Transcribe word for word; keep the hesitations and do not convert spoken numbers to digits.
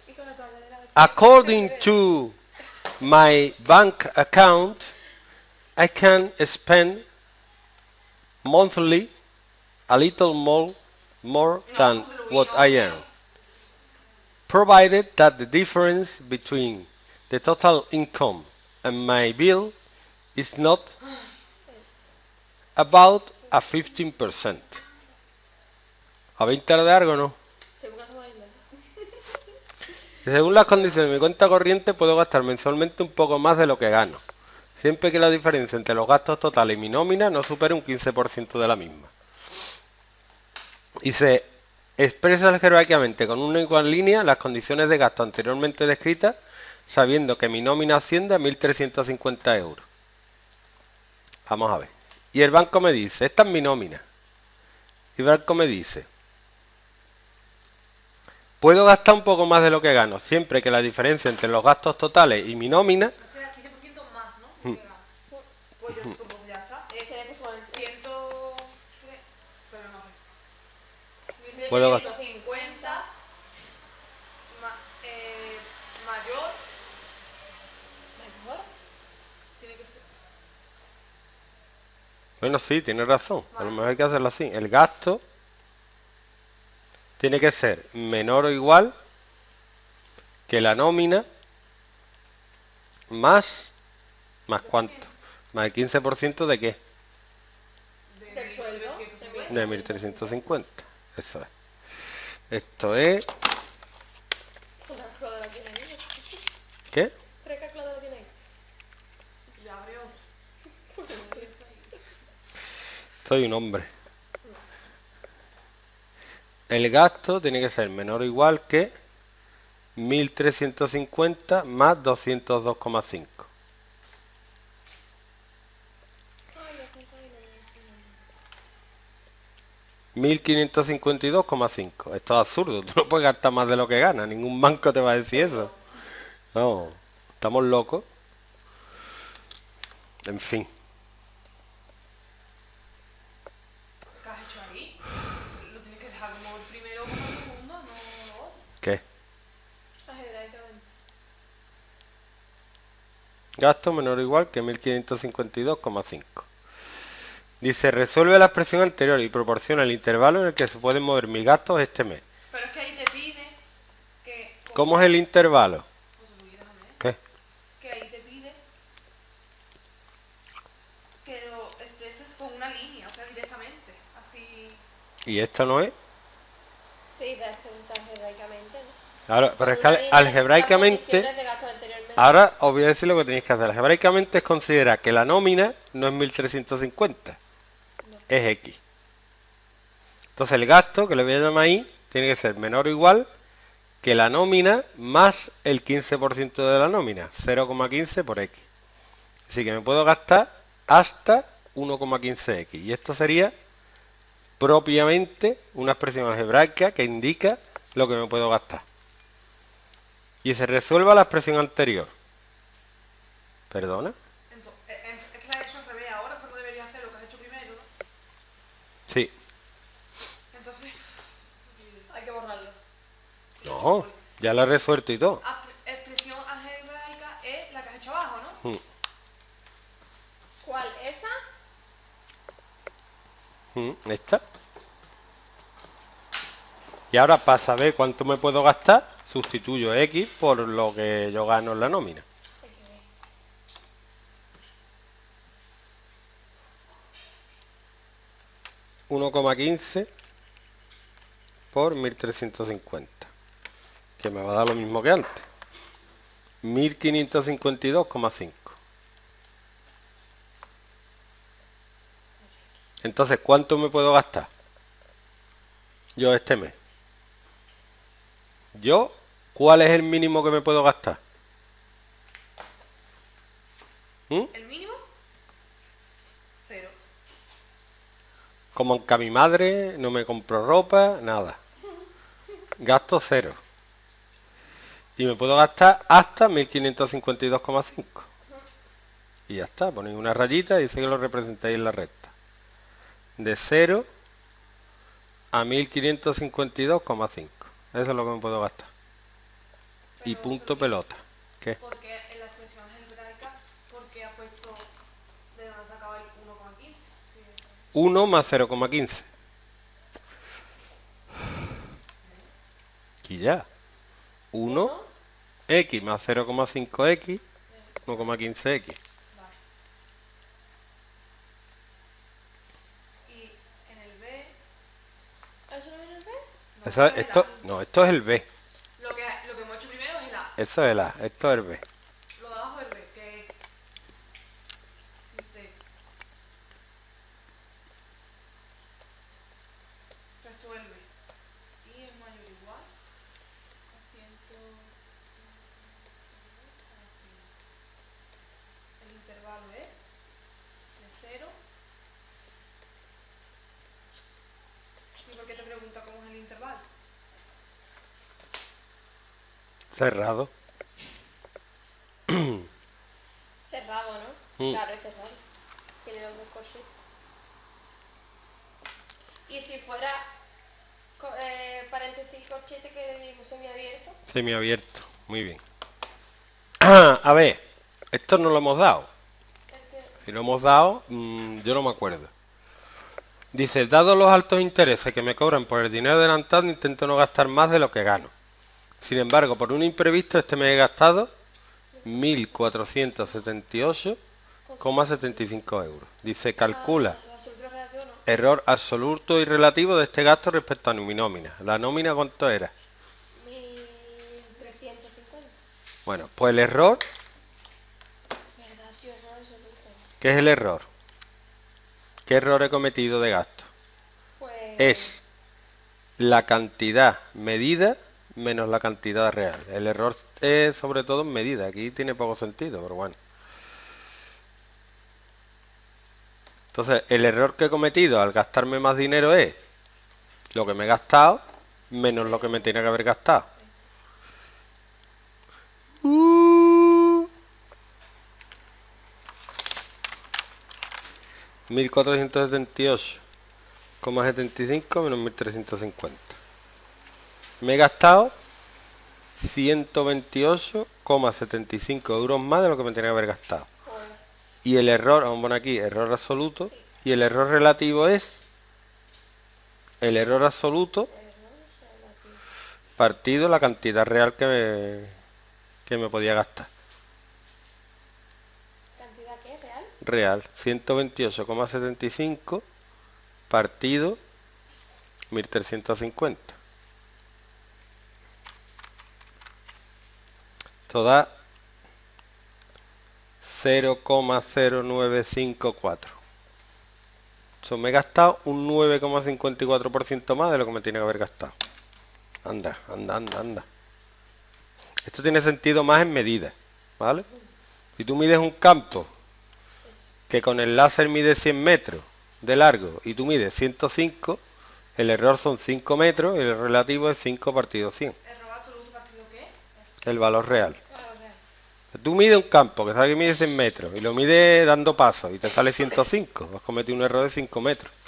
According to my bank account, I can spend monthly a little more, more than what I earn, provided that the difference between the total income and my bill is not about a fifteen percent. ¿A veinte de algo no? Según las condiciones de mi cuenta corriente, puedo gastar mensualmente un poco más de lo que gano, siempre que la diferencia entre los gastos totales y mi nómina no supere un quince por ciento de la misma. Y se expresa algebraicamente con una igual línea las condiciones de gasto anteriormente descritas, sabiendo que mi nómina asciende a mil trescientos cincuenta euros. Vamos a ver. Y el banco me dice, esta es mi nómina. Y el banco me dice, puedo gastar un poco más de lo que gano, siempre que la diferencia entre los gastos totales y mi nómina... O sea, quince por ciento más, ¿no? Mm. Pues yo digo, pues ya está. Es que de son ciento... Pero no sé. Puedo gastar... ciento cincuenta ma, eh, mayor... ¿Mayor? Tiene que ser... Bueno, sí, tienes razón. A lo mejor hay que hacerlo así. El gasto tiene que ser menor o igual que la nómina más, ¿más cuánto? Más el quince por ciento de qué? Del sueldo. De mil trescientos cincuenta. Eso es. Esto es... ¿Qué? Soy un hombre. El gasto tiene que ser menor o igual que mil trescientos cincuenta más doscientos dos coma cinco. mil quinientos cincuenta y dos coma cinco. Esto es absurdo. Tú no puedes gastar más de lo que ganas. Ningún banco te va a decir eso. No, estamos locos. En fin. ¿Qué has hecho ahí? Lo tienes que dejar como el primero o como el segundo, no lo otro. ¿Qué? Algebraicamente. Gasto menor o igual que mil quinientos cincuenta y dos coma cinco. Dice, resuelve la expresión anterior y proporciona el intervalo en el que se pueden mover mis gastos este mes. Pero es que ahí te pide que... ¿Cómo es el intervalo? Pues, déjame, ¿eh? ¿Qué? Que ahí te pide que lo expreses con una línea, o sea, directamente, así... ¿Y esto no es? Sí, te expresas algebraicamente, ¿no? Ahora, pero es que algebraicamente... Ahora os voy a decir lo que tenéis que hacer. Algebraicamente es considerar que la nómina no es mil trescientos cincuenta, no. Es X. Entonces el gasto, que le voy a llamar ahí, tiene que ser menor o igual que la nómina más el quince por ciento de la nómina, cero coma quince por X. Así que me puedo gastar hasta uno coma quince X. Y esto sería propiamente una expresión algebraica que indica lo que me puedo gastar. Y se resuelva la expresión anterior. ¿Perdona? Entonces, es que la he hecho al revés ahora, pero debería hacer lo que has hecho primero, ¿no? Sí. Entonces, hay que borrarlo. No, ya la he resuelto y todo. Expresión algebraica es la que has hecho abajo, ¿no? Mm. ¿Cuál? ¿Esa? Mm, esta. Y ahora, para saber cuánto me puedo gastar, sustituyo X por lo que yo gano en la nómina. uno coma quince por mil trescientos cincuenta, que me va a dar lo mismo que antes. mil quinientos cincuenta y dos coma cinco. Entonces, ¿cuánto me puedo gastar yo este mes? Yo, ¿cuál es el mínimo que me puedo gastar? ¿Mm? ¿El mínimo? Cero. Como que a mi madre no me compro ropa, nada. Gasto cero. Y me puedo gastar hasta mil quinientos cincuenta y dos coma cinco. Y ya está, ponéis una rayita y dice que lo representáis en la recta. De cero a mil quinientos cincuenta y dos coma cinco. Eso es lo que me puedo gastar. y punto pelota. ¿Qué? Porque en la expresión algebraica, porque ha puesto de dónde sacaba el uno coma quince. Sí, uno más cero coma quince. Aquí ya. uno x más cero coma cinco x, uno coma quince x. vale. Y en el B, ¿Eso no viene el B? no, Eso- es el esto, A. no, esto es el B. Lo que, lo que hemos hecho primero es el A. Eso es el A. Esto es el B. Lo de abajo es el B, que dice resuelve y es mayor o igual a ciento. El intervalo es de cero. ¿Y por qué te pregunta cómo es el intervalo? Cerrado, Cerrado. ¿no? Mm. Claro, es cerrado. Tiene los dos cositos. Y si fuera co- eh, paréntesis y corchete, que digo semiabierto. Semiabierto. Muy bien. A ver, esto no lo hemos dado. El que... Si lo hemos dado, mmm, yo no me acuerdo. Dice, dados los altos intereses que me cobran por el dinero adelantado, intento no gastar más de lo que gano. Sin embargo, por un imprevisto, este me he gastado mil cuatrocientos setenta y ocho coma setenta y cinco euros. Dice, calcula Ah, absoluto relativo no. error absoluto y relativo de este gasto respecto a mi nómina. ¿La nómina cuánto era? mil trescientos cincuenta. Bueno, pues el error, ¿Verdad? Sí, error absoluto. ¿qué es el error? ¿Qué error he cometido de gasto? Pues... Es la cantidad medida menos la cantidad real. El error es sobre todo en medida. Aquí tiene poco sentido, pero bueno. Entonces, el error que he cometido al gastarme más dinero es lo que me he gastado menos lo que me tenía que haber gastado. Uh, mil cuatrocientos setenta y ocho coma setenta y cinco menos mil trescientos cincuenta. Me he gastado ciento veintiocho coma setenta y cinco euros más de lo que me tenía que haber gastado. Joder. Y el error, vamos a poner aquí, error absoluto. Sí. Y el error relativo es el error absoluto Error relativo. partido la cantidad real que me, que me podía gastar. ¿Cantidad qué? ¿Real? Real, ciento veintiocho coma setenta y cinco partido mil trescientos cincuenta. Esto da cero coma cero nueve cinco cuatro. Eso me he gastado un nueve coma cincuenta y cuatro por ciento más de lo que me tiene que haber gastado. Anda, anda, anda, anda. Esto tiene sentido más en medidas, ¿vale? Si tú mides un campo que con el láser mide cien metros de largo y tú mides ciento cinco, el error son cinco metros y el relativo es cinco partido cien. ¿Error absoluto partido qué? El valor real. Claro, real. Tú mides un campo que sabe que mide cien metros y lo mides dando pasos y te sale ciento cinco. Has cometido un error de cinco metros.